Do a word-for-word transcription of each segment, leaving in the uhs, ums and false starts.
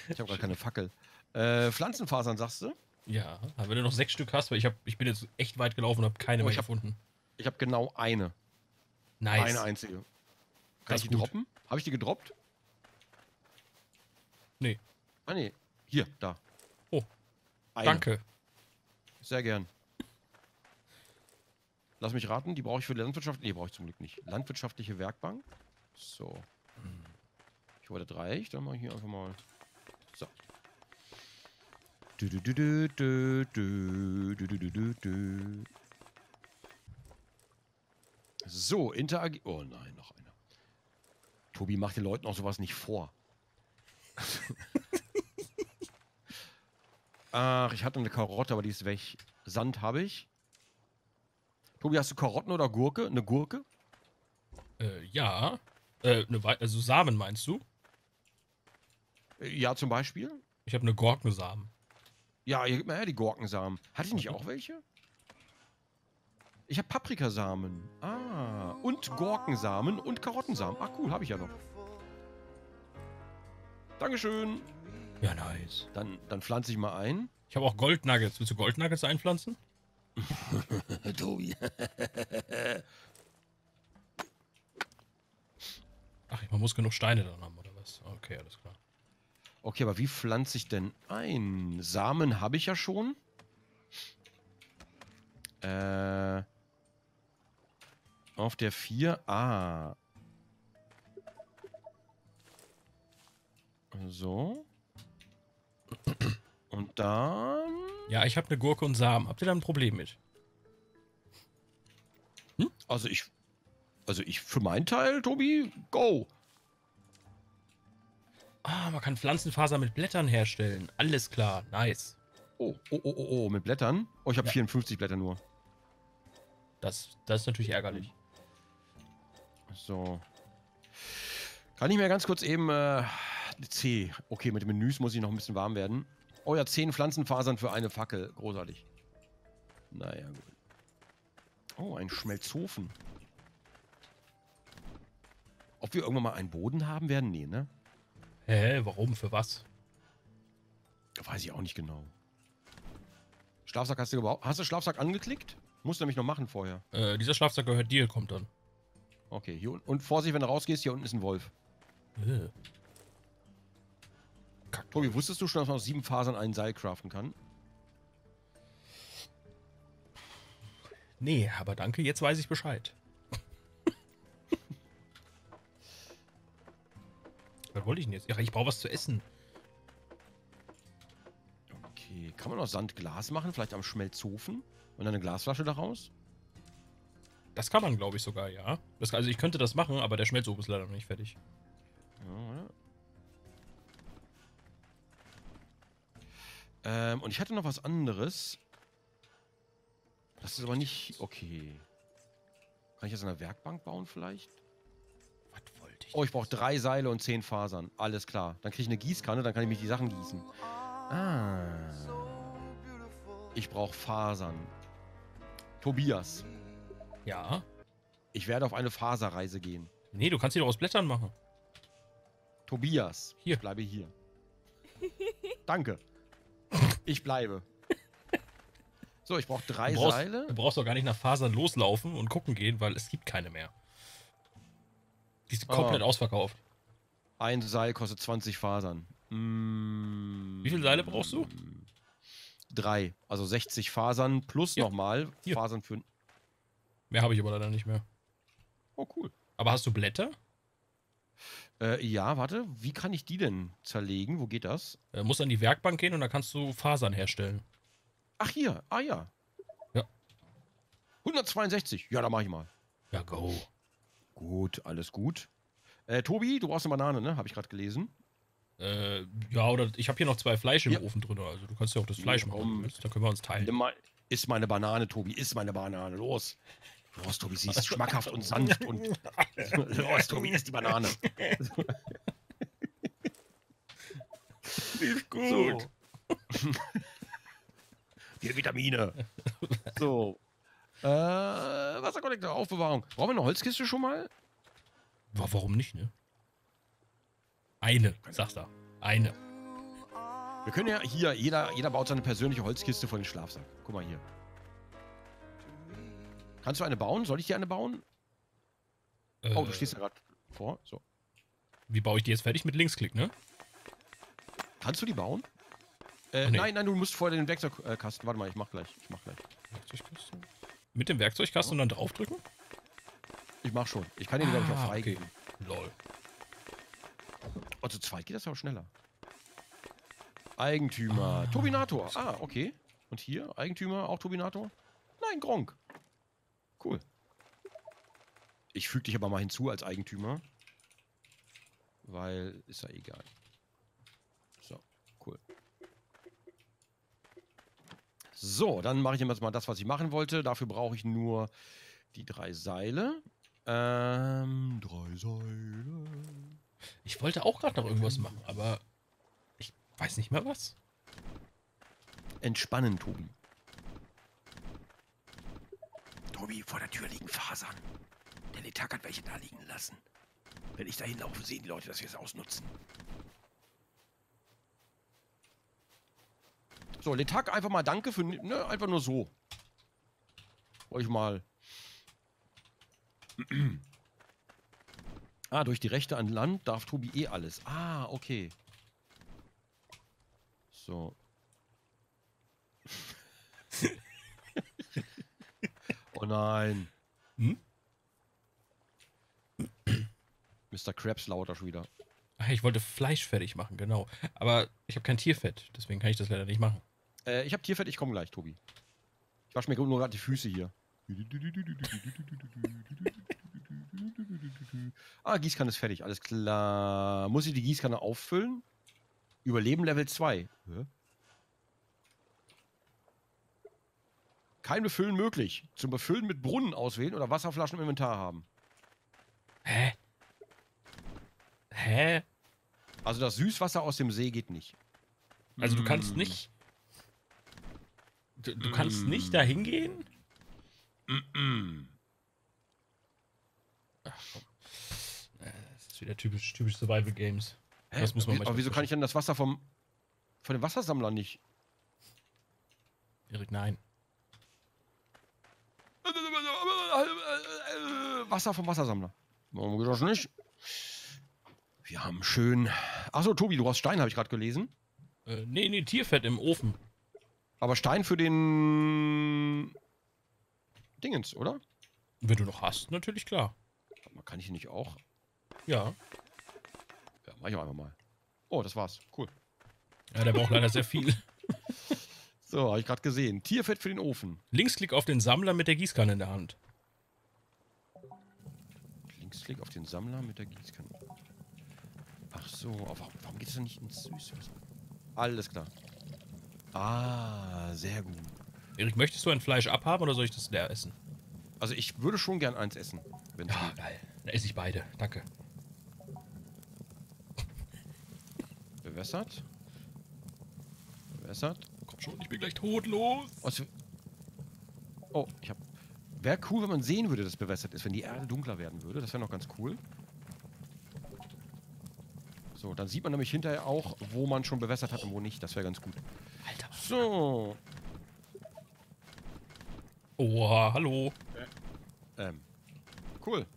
Ich habe gar keine Fackel. Äh, Pflanzenfasern, sagst du? Ja, aber wenn du noch sechs Stück hast, weil ich, hab, ich bin jetzt echt weit gelaufen und habe keine Oh, mehr ich habe gefunden. ich hab genau eine. Eine Nice. einzige. Kann Das ich ist die gut. droppen? Habe ich die gedroppt? Nee. Ah, nee. Hier, da. Oh, Eine. danke. Sehr gern. Lass mich raten, die brauche ich für die Landwirtschaft. Nee, brauche ich zum Glück nicht. Landwirtschaftliche Werkbank. So. Ich wollte drei. Dann mache ich hier einfach mal. So. Du, du, du, du, du, du, du, du, du, du. So, interagi. Oh nein, noch einer. Tobi macht den Leuten auch sowas nicht vor. Ach, ich hatte eine Karotte, aber die ist weg. Sand habe ich. Tobi, hast du Karotten oder Gurke? Eine Gurke? Äh, ja. Äh, ne, Wei- also Samen meinst du? Äh, Ja, zum Beispiel. Ich habe eine Gurkensamen. Ja, hier gib mal her die Gurkensamen. Hatte ich nicht Warte. auch welche? Ich habe Paprikasamen. Ah, und Gurkensamen und Karottensamen. Ach cool, habe ich ja noch. Dankeschön. Ja, nice. Dann, dann pflanze ich mal ein. Ich habe auch Goldnuggets. Willst du Goldnuggets einpflanzen? Tobi. Ach, man muss genug Steine dann haben, oder was? Okay, alles klar. Okay, aber wie pflanze ich denn ein? Samen habe ich ja schon. Äh, auf der vier. Ah. So. Und dann... Ja, ich habe eine Gurke und Samen. Habt ihr da ein Problem mit? Also ich... Also ich für meinen Teil, Tobi, go. Ah, man kann Pflanzenfaser mit Blättern herstellen. Alles klar, nice. Oh, oh, oh, oh, oh, mit Blättern. Oh, ich habe Ja. vierundfünfzig Blätter nur. Das, das ist natürlich ärgerlich. So. Kann ich mir ganz kurz eben... Äh, C. Okay, mit den Menüs muss ich noch ein bisschen warm werden. Oh ja, zehn Pflanzenfasern für eine Fackel. Großartig. Naja, gut. Oh, ein Schmelzofen. Ob wir irgendwann mal einen Boden haben werden? Nee, ne? Hä, warum? Für was? Weiß ich auch nicht genau. Schlafsack hast du überhaupt... Hast du Schlafsack angeklickt? Musst du nämlich noch machen vorher. Äh, dieser Schlafsack gehört dir, kommt dann. Okay, hier unten. Und Vorsicht, wenn du rausgehst, hier unten ist ein Wolf. Äh. Tobi, wusstest du schon, dass man aus sieben Fasern ein Seil craften kann? Nee, aber danke, jetzt weiß ich Bescheid. Was wollte ich denn jetzt? Ja, ich brauche was zu essen. Okay, kann man aus Sand Glas machen? Vielleicht am Schmelzofen? Und dann eine Glasflasche daraus? Das kann man, glaube ich, sogar, ja. Das, also ich könnte das machen, aber der Schmelzofen ist leider noch nicht fertig. Ja, oder? Ähm, und ich hatte noch was anderes. Das ist aber nicht... Okay. Kann ich das an der Werkbank bauen vielleicht? Was wollte ich? Oh, ich brauche drei Seile und zehn Fasern. Alles klar. Dann kriege ich eine Gießkanne, dann kann ich mich die Sachen gießen. Ah. Ich brauche Fasern. Tobias, Ja? ich werde auf eine Faserreise gehen. Nee, du kannst die doch aus Blättern machen. Tobias, Hier. ich bleibe hier. Danke. Ich bleibe. So, ich brauche drei Du brauchst, Seile. du brauchst doch gar nicht nach Fasern loslaufen und gucken gehen, weil es gibt keine mehr. Die sind komplett Oh. ausverkauft. Ein Seil kostet zwanzig Fasern. Mm, Wie viele Seile brauchst du? Drei. Also sechzig Fasern plus Hier. nochmal Hier. Fasern für... Mehr habe ich aber leider nicht mehr. Oh, cool. Aber hast du Blätter? Äh, ja, warte. Wie kann ich die denn zerlegen? Wo geht das? Äh, musst an die Werkbank gehen und da kannst du Fasern herstellen. Ach, hier. Ah, ja. Ja. hundertzweiundsechzig. Ja, da mach ich mal. Ja, go. Gut, alles gut. Äh, Tobi, du brauchst eine Banane, ne? Habe ich gerade gelesen. Äh, ja, oder ich habe hier noch zwei Fleisch im Ja. Ofen drin. Also du kannst ja auch das Fleisch Ja, machen. komm. wenn du willst. Dann können wir uns teilen. Nimm mal. Iss meine Banane, Tobi. Iss meine Banane. Los. Los, Tobi. Sie ist schmackhaft und sanft. Und los, Tobi, iss die Banane. Ist gut. Viel Vitamine. So. Äh, Wasserkollektor, Aufbewahrung. Brauchen wir eine Holzkiste schon mal? Warum nicht, ne? Eine, sagst du. Eine. Wir können ja hier, jeder, jeder baut seine persönliche Holzkiste vor den Schlafsack. Guck mal hier. Kannst du eine bauen? Soll ich dir eine bauen? Äh, Oh, du stehst ja gerade vor. So. Wie baue ich die jetzt fertig? Mit Linksklick, ne? Kannst du die bauen? Äh, Ach, nee. Nein, nein, du musst vorher den Werkzeugkasten. Warte mal, ich mach gleich. Ich mach gleich. Werkzeugkasten? Mit dem Werkzeugkasten und dann draufdrücken? Ich mach schon. Ich kann den, glaube ich, auch Ah, freigeben. okay. Lol. Und zu zweit geht das ja auch schneller. Eigentümer. Ah. Turbinator. Ah, okay. Und hier? Eigentümer, auch Turbinator? Nein, Gronk. Cool. Ich füge dich aber mal hinzu als Eigentümer. Weil, ist ja egal. So, cool. So, dann mache ich jetzt mal das, was ich machen wollte. Dafür brauche ich nur die drei Seile. Ähm, drei Seile. Ich wollte auch gerade noch irgendwas machen, aber ich weiß nicht mehr was. Entspannen, Tobi. Tobi, vor der Tür liegen Fasern. Der Letak hat welche da liegen lassen. Wenn ich da hinlaufe, sehen die Leute, dass wir es ausnutzen. So, Letak, einfach mal danke für... Ne, einfach nur so. Wollte ich mal... Ah, durch die Rechte an Land darf Tobi eh alles. Ah, okay. So. Oh nein. Hm? Mister Krabs lauter schon wieder. Ach, ich wollte Fleisch fertig machen, genau. Aber ich habe kein Tierfett, deswegen kann ich das leider nicht machen. Äh, ich habe Tierfett, ich komme gleich, Tobi. Ich wasche mir nur gerade die Füße hier. Ah, Gießkanne ist fertig, alles klar. Muss ich die Gießkanne auffüllen? Überleben Level zwei. Hä? Kein Befüllen möglich. Zum Befüllen mit Brunnen auswählen oder Wasserflaschen im Inventar haben. Hä? Hä? Also das Süßwasser aus dem See geht nicht. Also du kannst Mm. nicht... Du, du kannst Mm. nicht da hingehen? Mm-mm. Ach komm. Äh, Das ist wieder typisch, typisch Survival Games. Hä? Das muss man Wie- manchmal Aber wieso kann ich pushen. denn das Wasser vom von dem Wassersammler nicht? Erik, nein. Wasser vom Wassersammler. Warum geht das nicht? Wir haben schön... Achso, Tobi, du hast Stein, habe ich gerade gelesen. Äh, nee, nee, Tierfett im Ofen. Aber Stein für den... Dingens, oder? Wenn du noch hast, natürlich klar. Kann ich nicht auch? Ja. Ja, mach ich auch einfach mal. Oh, das war's. Cool. Ja, der braucht leider sehr viel. So, habe ich gerade gesehen. Tierfett für den Ofen. Linksklick auf den Sammler mit der Gießkanne in der Hand. Linksklick auf den Sammler mit der Gießkanne. Ach so, aber warum, warum geht es denn nicht ins Süßwasser? Alles klar. Ah, sehr gut. Erik, möchtest du ein Fleisch abhaben oder soll ich das leer essen? Also ich würde schon gern eins essen. Wenn's Ja, geht. geil. Dann esse ich beide. Danke. Bewässert. Bewässert. Komm schon, ich bin gleich tot, los. Was für- Oh, ich hab... Wäre cool, wenn man sehen würde, dass es bewässert ist, wenn die Erde dunkler werden würde. Das wäre noch ganz cool. So, dann sieht man nämlich hinterher auch, wo man schon bewässert hat und wo nicht. Das wäre ganz gut. Alter. So. Oha, hallo. Ähm. Cool.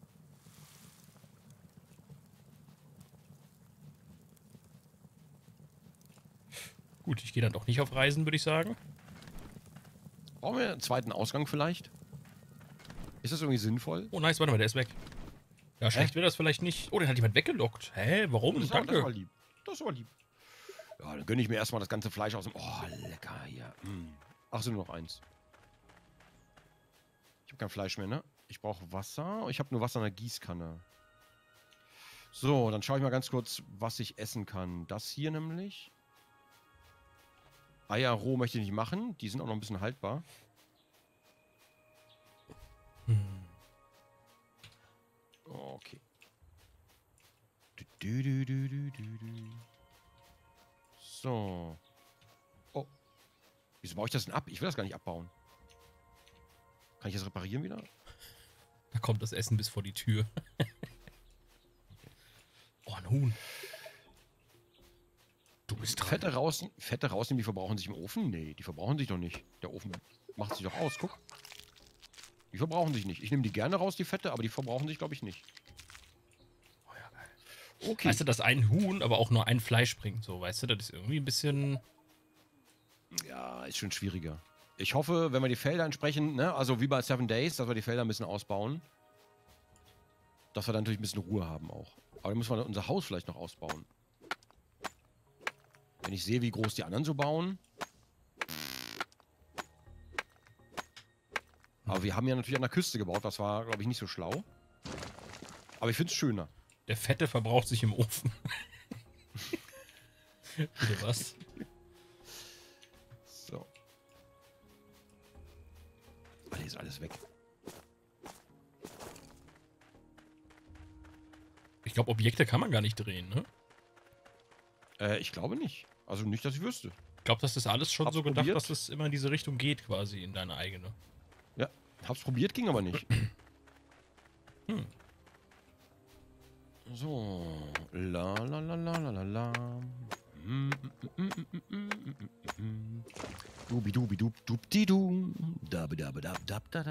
Gut, ich gehe dann doch nicht auf Reisen, würde ich sagen. Brauchen wir einen zweiten Ausgang vielleicht? Ist das irgendwie sinnvoll? Oh, nice, warte mal, der ist weg. Ja, schlecht wäre das vielleicht nicht. Oh, den hat jemand weggelockt. Hä, warum? Oh, das, war, das war Danke. lieb. Das war lieb. Ja, dann gönne ich mir erstmal das ganze Fleisch aus dem... Oh, lecker hier. Mm. Ach so, nur noch eins. Ich habe kein Fleisch mehr, ne? Ich brauche Wasser. Ich habe nur Wasser in der Gießkanne. So, dann schaue ich mal ganz kurz, was ich essen kann. Das hier nämlich. Eier roh möchte ich nicht machen. Die sind auch noch ein bisschen haltbar. Hm. Okay. Du, du, du, du, du, du. So. Oh. Wieso baue ich das denn ab? Ich will das gar nicht abbauen. Kann ich das reparieren wieder? Da kommt das Essen bis vor die Tür. Oh, ein Huhn. Du bist dran. Fette raus, Fette rausnehmen, die verbrauchen sich im Ofen? Nee, die verbrauchen sich doch nicht. Der Ofen macht sich doch aus, guck. Die verbrauchen sich nicht. Ich nehme die gerne raus, die Fette, aber die verbrauchen sich, glaube ich, nicht. Oh ja, geil. Okay. Weißt du, dass ein Huhn aber auch nur ein Fleisch bringt? So, weißt du, das ist irgendwie ein bisschen... Ja, ist schon schwieriger. Ich hoffe, wenn wir die Felder entsprechend, ne, also wie bei Seven Days, dass wir die Felder ein bisschen ausbauen. Dass wir dann natürlich ein bisschen Ruhe haben auch. Aber dann müssen wir unser Haus vielleicht noch ausbauen. Wenn ich sehe, wie groß die anderen so bauen. Aber wir haben ja natürlich an der Küste gebaut. Das war, glaube ich, nicht so schlau. Aber ich finde es schöner. Der Fette verbraucht sich im Ofen. Bitte was? So. Ah, hier ist alles weg. Ich glaube, Objekte kann man gar nicht drehen, ne? Äh, ich glaube nicht. Also nicht, dass ich wüsste. Ich glaube, das ist alles schon Hab's so gedacht, probiert. dass es immer in diese Richtung geht, quasi, in deine eigene. Ja, hab's probiert, ging aber nicht. Hm. So. La la la la la la la. Mm, mm, mm, mm, mm, mm, mm, mm. Dubi dubi dub dub di du. Dabi dabi dab dab da da.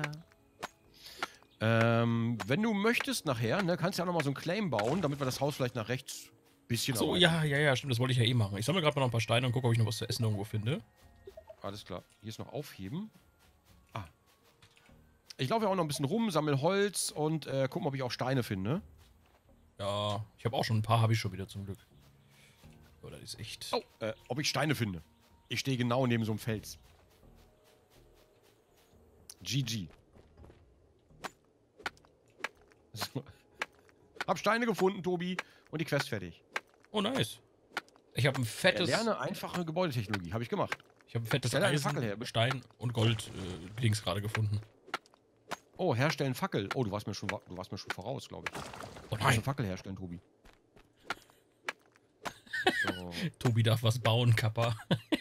Ähm, wenn du möchtest nachher, ne, kannst du ja noch mal so ein Claim bauen, damit wir das Haus vielleicht nach rechts bisschen So, erweitern. ja, ja, ja, stimmt, das wollte ich ja eh machen. Ich sammle gerade mal noch ein paar Steine und gucke, ob ich noch was zu essen irgendwo finde. Alles klar. Hier ist noch aufheben. Ah. Ich laufe ja auch noch ein bisschen rum, sammle Holz und äh, gucken, ob ich auch Steine finde. Ja, ich habe auch schon ein paar, habe ich schon wieder zum Glück. Oh, das ist echt... Oh, äh, ob ich Steine finde. Ich stehe genau neben so einem Fels. G G. So. Hab Steine gefunden, Tobi, und die Quest fertig. Oh, nice. Ich habe ein fettes... Lerne einfache Gebäudetechnologie. Habe ich gemacht. Ich habe ein fettes Stell eine Eisen, Fackel her. Stein und Gold äh, Dings gerade gefunden. Oh, herstellen Fackel. Oh, du warst mir schon, wa- du warst mir schon voraus, glaube ich. Oh Du musst nein, eine Fackel herstellen, Tobi. So. Tobi darf was bauen, Kappa.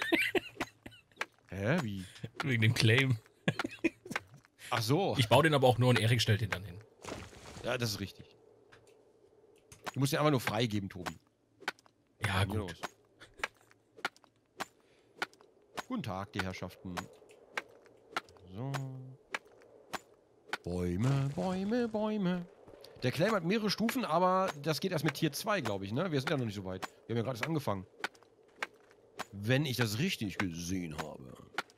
Hä, wie? Wegen dem Claim. Ach so. Ich baue den aber auch nur und Erik stellt den dann hin. Ja, das ist richtig. Du musst den einfach nur freigeben, Tobi. Ja, Hier gut. los. Guten Tag, die Herrschaften. So. Bäume, Bäume, Bäume. Der Claim hat mehrere Stufen, aber das geht erst mit Tier zwei, glaube ich, ne? Wir sind ja noch nicht so weit. Wir haben ja gerade erst angefangen. Wenn ich das richtig gesehen habe.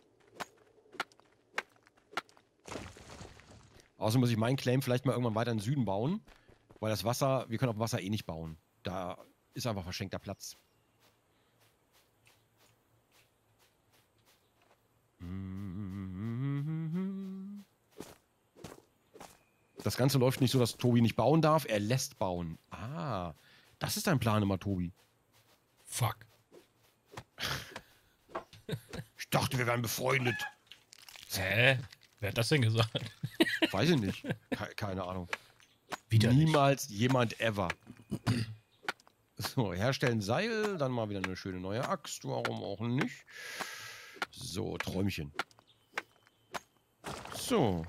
Außerdem muss ich meinen Claim vielleicht mal irgendwann weiter in den Süden bauen. Weil das Wasser, wir können auf dem Wasser eh nicht bauen. Da ist einfach verschenkter Platz. Das Ganze läuft nicht so, dass Tobi nicht bauen darf. Er lässt bauen. Ah, das ist dein Plan immer, Tobi. Fuck. Ich dachte, wir wären befreundet. Hä? Wer hat das denn gesagt? Weiß ich nicht. Ke keine Ahnung. Wieder nicht. Niemals jemand ever. So, herstellen Seil, dann mal wieder eine schöne neue Axt. Warum auch nicht? So, Träumchen. So.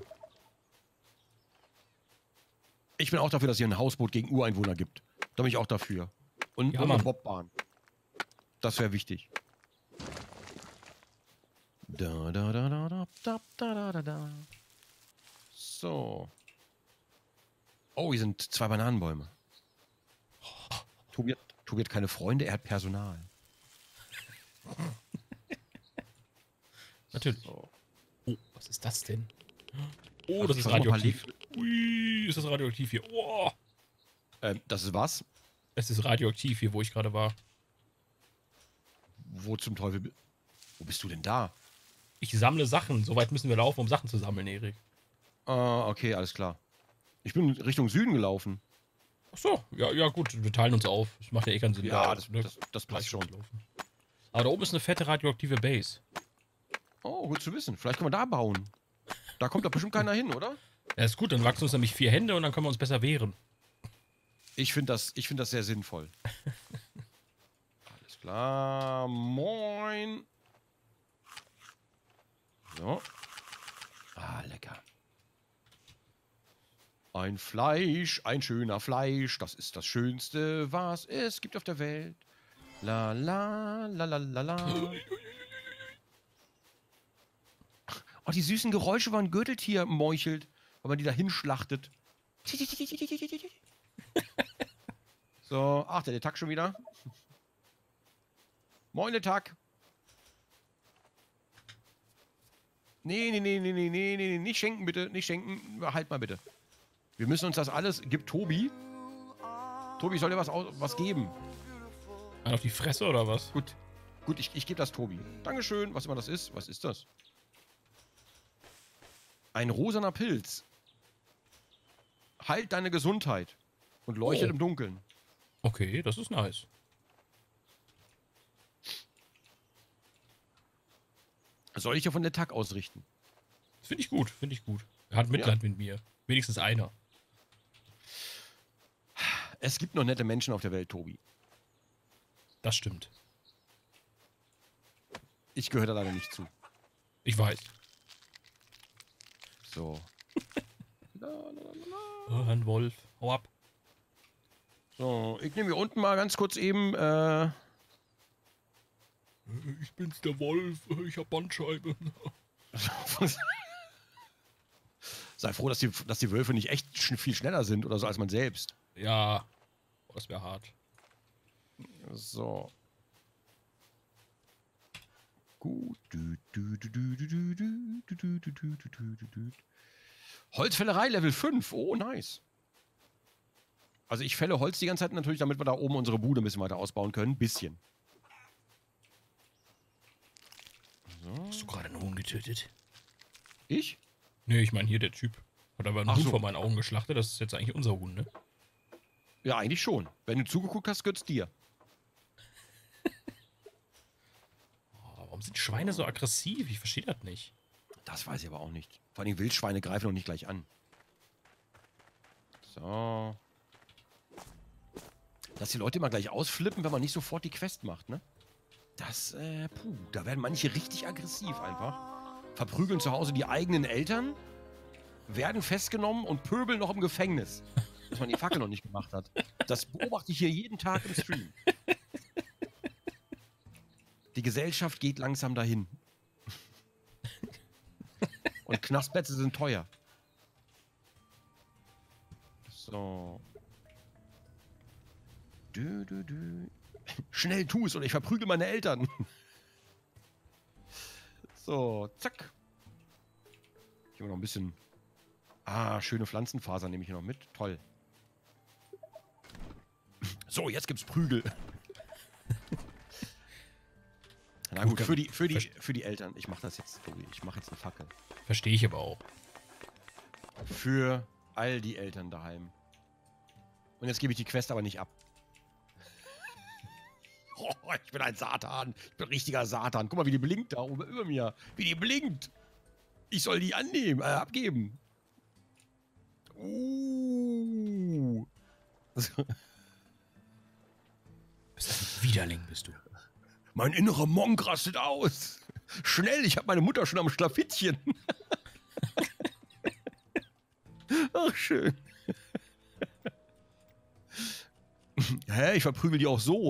Ich bin auch dafür, dass es hier ein Hausboot gegen Ureinwohner gibt. Da bin ich auch dafür. Und, Ja, und eine Mann. Bobbahn. Das wäre wichtig. Da, da, da, da, da, da, da, da, da. So. Oh, hier sind zwei Bananenbäume. Tobi hat, Tobi hat keine Freunde, er hat Personal. Natürlich. So. Oh, was ist das denn? Oh, Also das ich ist versuch mal radioaktiv. Ui, ist das radioaktiv hier? Oh, Ähm, das ist was? es ist radioaktiv hier, wo ich gerade war. Wo zum Teufel... bi- Wo bist du denn da? Ich sammle Sachen. So weit müssen wir laufen, um Sachen zu sammeln, Erik. Ah, okay, alles klar. Ich bin Richtung Süden gelaufen. Ach so, ja, ja gut, wir teilen uns auf. Das macht ja eh keinen Sinn. Ja, da das, ne, das, das passt gleich schon. loslaufen. Aber da oben ist eine fette radioaktive Base. Oh, gut zu wissen. Vielleicht können wir da bauen. Da kommt doch bestimmt keiner hin, oder? Ja, ist gut, dann wachsen uns nämlich vier Hände und dann können wir uns besser wehren. Ich finde das, ich find das sehr sinnvoll. Alles klar. Moin. So. Ah, lecker. Ein Fleisch, ein schöner Fleisch. Das ist das Schönste, was es gibt auf der Welt. La la la la la la. Oh, die süßen Geräusche, wenn ein Gürteltier meuchelt, wenn man die da hinschlachtet. So, ach, der Tag schon wieder. Moin, der Tag. Nee, nee, nee, nee, nee, nee, nee, nicht schenken bitte, nicht schenken. Halt mal bitte. Wir müssen uns das alles... Gib Tobi. Tobi, soll dir was, aus, was geben? Ein auf die Fresse oder was? Gut. Gut, ich, ich gebe das Tobi. Dankeschön, was immer das ist. Was ist das? Ein rosaner Pilz. Heilt deine Gesundheit. Und leuchtet Oh. im Dunkeln. Okay, das ist nice. Soll ich ja von der Tag ausrichten? Finde ich gut, finde ich gut. Er hat Mitleid mit mir. Wenigstens einer. Es gibt noch nette Menschen auf der Welt, Tobi. Das stimmt. Ich gehöre da leider nicht zu. Ich weiß. So. Oh, ein Wolf. Hau ab. So, ich nehme hier unten mal ganz kurz eben, äh... Ich bin's, der Wolf. Ich hab Bandscheibe. Sei froh, dass die, dass die Wölfe nicht echt sch viel schneller sind oder so als man selbst. Ja. Oh, das wäre hart. So. Gut. Du, du, du, du, du, du, du, du, du, du, du, du, du, du. Holzfällerei Level fünf. Oh, nice. Also ich fälle Holz die ganze Zeit natürlich, damit wir da oben unsere Bude ein bisschen weiter ausbauen können. Ein bisschen. So. Hast du gerade einen Huhn getötet? Ich? Nee, ich meine hier der Typ. Hat aber einen Ach Huhn so. vor meinen Augen geschlachtet. Das ist jetzt eigentlich unser Huhn, ne? Ja, eigentlich schon. Wenn du zugeguckt hast, gehört's dir. Oh, warum sind Schweine so aggressiv? Ich verstehe das nicht. Das weiß ich aber auch nicht. Vor allem Wildschweine greifen noch nicht gleich an. So. Dass die Leute immer gleich ausflippen, wenn man nicht sofort die Quest macht, ne? Das, äh, puh, da werden manche richtig aggressiv einfach. Verprügeln zu Hause die eigenen Eltern, werden festgenommen und pöbeln noch im Gefängnis. Dass man die Fackel noch nicht gemacht hat. Das beobachte ich hier jeden Tag im Stream. Die Gesellschaft geht langsam dahin. Und Knastplätze sind teuer. So. Dü, dü, dü. Schnell tu es oder ich verprügel meine Eltern. So, zack. Ich habe noch ein bisschen... Ah, schöne Pflanzenfaser nehme ich hier noch mit. Toll. So, jetzt gibt's Prügel. Na gut, für die, für die, für die Eltern. Ich mache das jetzt, Tobi. Ich mache jetzt eine Fackel. Verstehe ich aber auch. Für all die Eltern daheim. Und jetzt gebe ich die Quest aber nicht ab. Oh, ich bin ein Satan. Ich bin ein richtiger Satan. Guck mal, wie die blinkt da oben über mir. Wie die blinkt. Ich soll die annehmen, äh, abgeben. Uh. Bist ein Widerling, bist du. Mein innerer Monk rastet aus. Schnell, ich habe meine Mutter schon am Schlafittchen. Ach, schön. Hä, ich verprügel die auch so.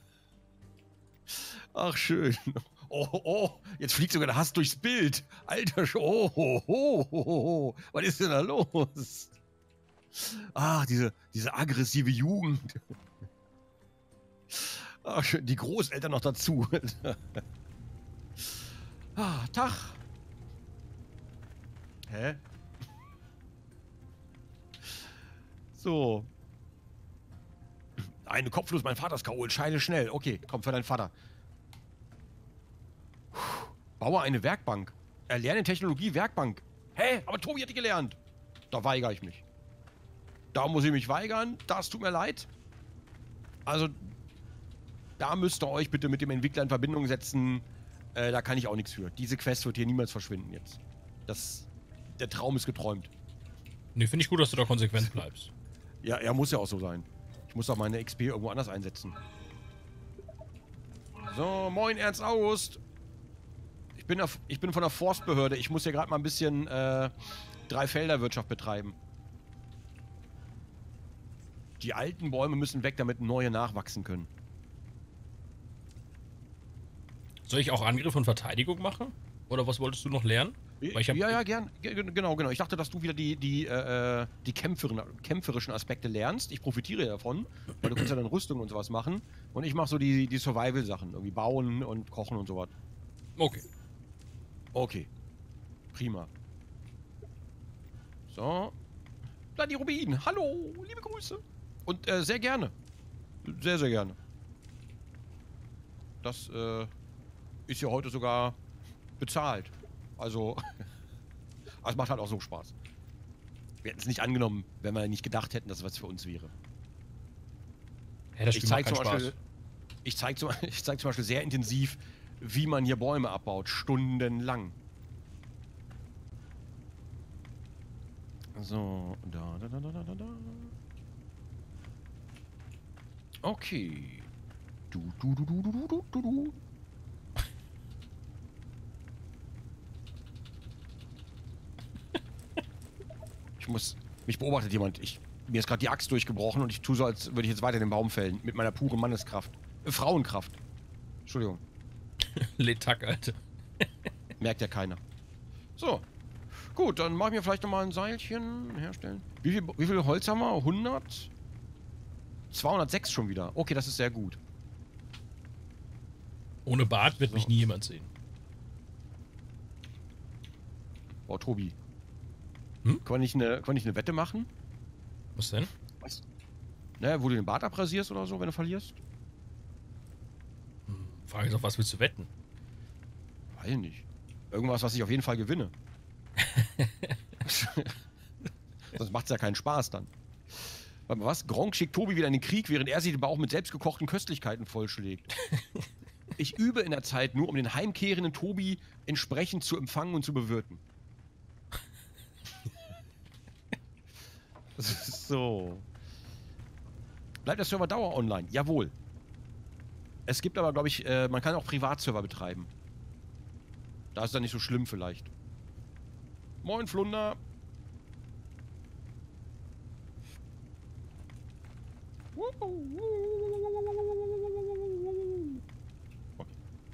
Ach, schön. Oh, oh, jetzt fliegt sogar der Hass durchs Bild. Alter, Sch- oh, oh, oh, oh, oh. Was ist denn da los? Ah, diese, diese aggressive Jugend. Ach, schön, die Großeltern noch dazu. Ah, Tag. Hä? So. Eine kopflos, mein Vater ist K O, entscheide schnell. Okay, komm, für deinen Vater. Puh, baue eine Werkbank. Erlerne Technologie Werkbank. Hä? Aber Tobi hat die gelernt. Da weigere ich mich. Da muss ich mich weigern. Das tut mir leid. Also, da müsst ihr euch bitte mit dem Entwickler in Verbindung setzen. Äh, da kann ich auch nichts für. Diese Quest wird hier niemals verschwinden jetzt. Das, der Traum ist geträumt. Nee, finde ich gut, dass du da konsequent bleibst. Ja, er muss ja auch so sein. Ich muss doch meine X P irgendwo anders einsetzen. So, moin Ernst August. Ich bin, auf, ich bin von der Forstbehörde. Ich muss hier gerade mal ein bisschen äh, Dreifelderwirtschaft betreiben. Die alten Bäume müssen weg, damit neue nachwachsen können. Soll ich auch Angriff und Verteidigung machen? Oder was wolltest du noch lernen? Weil ich hab, ja, ja, gern. Ge- Genau, genau. Ich dachte, dass du wieder die, die, äh, die kämpferin, kämpferischen Aspekte lernst. Ich profitiere davon, weil du kannst ja dann Rüstung und sowas machen. Und ich mache so die, die Survival-Sachen. Irgendwie bauen und kochen und sowas. Okay. Okay. Prima. So. Da die Rubin. Hallo. Liebe Grüße. Und äh, sehr gerne. Sehr, sehr gerne. Das äh, ist ja heute sogar bezahlt. Also, es macht halt auch so Spaß. Wir hätten es nicht angenommen, wenn wir nicht gedacht hätten, dass es was für uns wäre. Ja, das Ich Spiel macht zeige keinen zum, Spaß. Beispiel- ich zeig zum, ich zeig zum Beispiel sehr intensiv, wie man hier Bäume abbaut. Stundenlang. So, da, da, da, da, da, da, da. Okay. Du, du, du, du, du, du, du, du, du. Ich muss. Mich beobachtet jemand. Ich, mir ist gerade die Axt durchgebrochen und ich tue so, als würde ich jetzt weiter den Baum fällen. Mit meiner puren Manneskraft. Äh, Frauenkraft. Entschuldigung. Letak, Alter. Merkt ja keiner. So. Gut, dann machen wir vielleicht nochmal ein Seilchen herstellen. Wie viel, wie viel Holz haben wir? hundert? zweihundertsechs schon wieder. Okay, das ist sehr gut. Ohne Bart wird So. mich nie jemand sehen. Oh, Tobi. Hm? Kann ich eine, kann ich eine Wette machen? Was denn? Was? Naja, wo du den Bart abrasierst oder so, wenn du verlierst? Hm, Frage ist auch, was willst du wetten? Weiß nicht. Irgendwas, was ich auf jeden Fall gewinne. Sonst macht es ja keinen Spaß dann. Warte mal, was? Gronk schickt Tobi wieder in den Krieg, während er sich den Bauch mit selbstgekochten Köstlichkeiten vollschlägt. Ich übe in der Zeit nur, um den heimkehrenden Tobi entsprechend zu empfangen und zu bewirten. So. Bleibt der Server Dauer online? Jawohl. Es gibt aber, glaube ich, äh, man kann auch Privatserver betreiben. Da ist dann nicht so schlimm vielleicht. Moin, Flunder. Okay.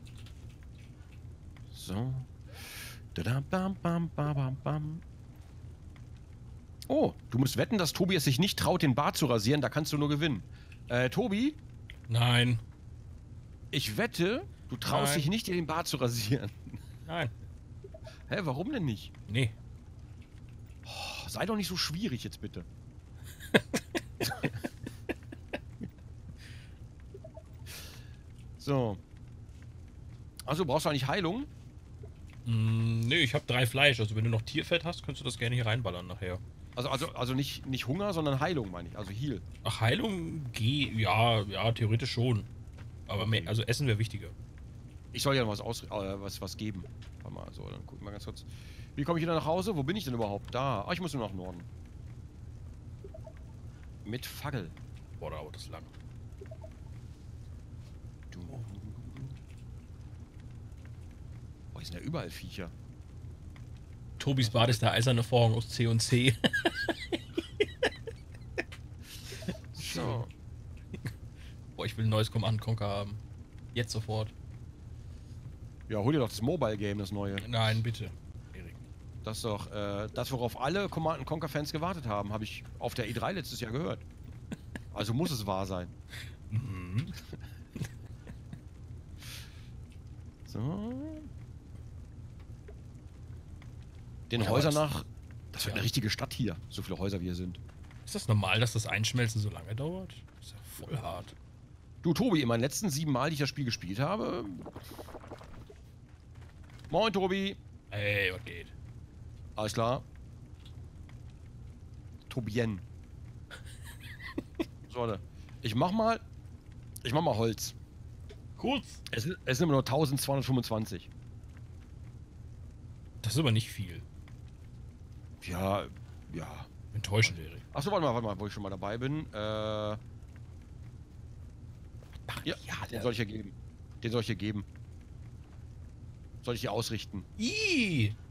So. Da bam, bam, bam, bam, bam. Oh, du musst wetten, dass Tobi es sich nicht traut, den Bart zu rasieren. Da kannst du nur gewinnen. Äh, Tobi, Nein. ich wette, du traust Nein. dich nicht, dir den Bart zu rasieren. Nein. Hä, warum denn nicht? Nee. Oh, sei doch nicht so schwierig jetzt bitte. So. Also, brauchst du eigentlich Heilung? Mm, nee, ich habe drei Fleisch. Also wenn du noch Tierfett hast, kannst du das gerne hier reinballern nachher. Also, also, also nicht, nicht Hunger, sondern Heilung, meine ich. Also Heal. Ach, Heilung geht. Ja, ja, theoretisch schon. Aber mehr, also Essen wäre wichtiger. Ich soll ja noch was, aus, äh, was, was geben. Warte mal, so, dann gucken wir ganz kurz. Wie komme ich wieder nach Hause? Wo bin ich denn überhaupt? Da. Ah, ich muss nur nach Norden. Mit Fackel. Boah, da dauert das lang. Du. Boah, sind ja überall Viecher. Tobis Bart ist der eiserne Vorhang aus C und C. So. Boah, ich will ein neues Command Conquer haben. Jetzt sofort. Ja, hol dir doch das Mobile Game, das neue. Nein, bitte. Erik. Das ist doch äh, das, worauf alle Command Conquer Fans gewartet haben, habe ich auf der E drei letztes Jahr gehört. Also muss es wahr sein. Mhm. So. Den Ja, Häusern aber nach. Das wird Ja. eine richtige Stadt hier. So viele Häuser wie hier sind. Ist das normal, dass das Einschmelzen so lange dauert? Das ist ja voll hart. Du, Tobi, in meinen letzten sieben Mal, die ich das Spiel gespielt habe. Moin, Tobi. Ey, was geht? Alles klar. Tobien. So, warte. Ich mach mal. Ich mach mal Holz. Kurz. Es, sind- es sind immer nur eintausendzweihundertfünfundzwanzig. Das ist aber nicht viel. Ja, ja. Enttäuschend, Erik. Achso, warte mal, warte mal, wo ich schon mal dabei bin. Äh. Ja, den soll ich hier geben. Den soll ich hier geben. Soll ich hier ausrichten. Ih,